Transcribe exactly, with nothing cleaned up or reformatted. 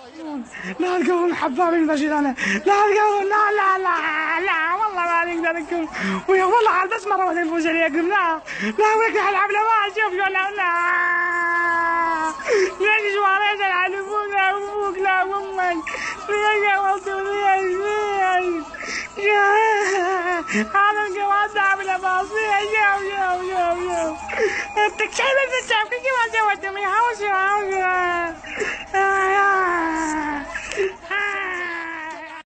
لا القوم حبابين بشيل انا، لا القوم لا لا لا لا والله ما نقدر نكون ويا والله عاد بس مره واحده نفوز عليكم. لا لا وياك العب لا ما اشوف لا لا ليش شوارع على ابوك لا ابوك لا امك يا والله يا هذا القواد عامله باصيه يا يا يا يا انت شايف